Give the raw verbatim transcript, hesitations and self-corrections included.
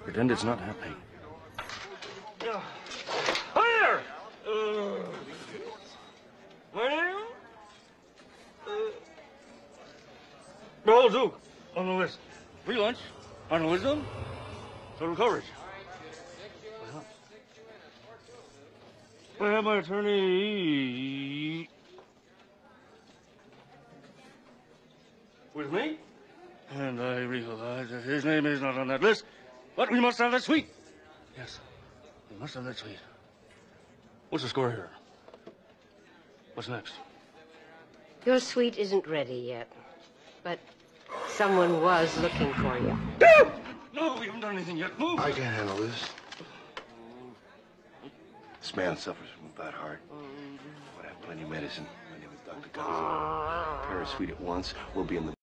Pretend it's not happening. Hi there! Uh, my name? Uh, Raoul Duke, on the list. Free lunch, on wisdom, total coverage. I have my attorney with me, and I realize that his name is not on that list, but we must have that suite. Yes, we must have that suite. What's the score here? What's next? Your suite isn't ready yet, but someone was looking for you. No, we haven't done anything yet. Move! I can't handle this. This man suffers from a bad heart. Would have plenty of medicine. My name is Doctor Guns. Paris suite at once. We'll be in the